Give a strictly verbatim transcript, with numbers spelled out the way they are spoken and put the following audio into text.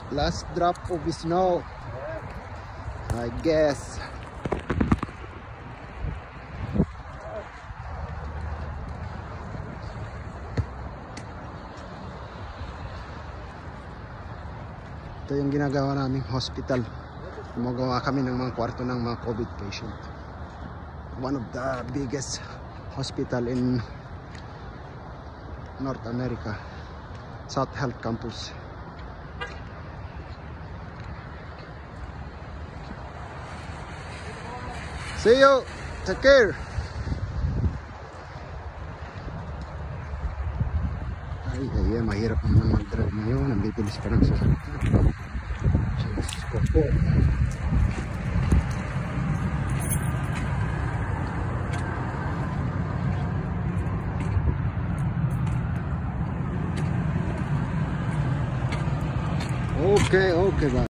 Last drop of snow, I guess. Ito yung ginagawa naming hospital. Gumagawa kami ng mga kwarto ng mga COVID patient. One of the biggest hospital in North America, South Health Campus. See you. Take care. Ay, ay, ay, mahirap naman mag-drive ngayon. Nambibilis pa ng sasakyan. Diyos ko po. Okay, okay, bye.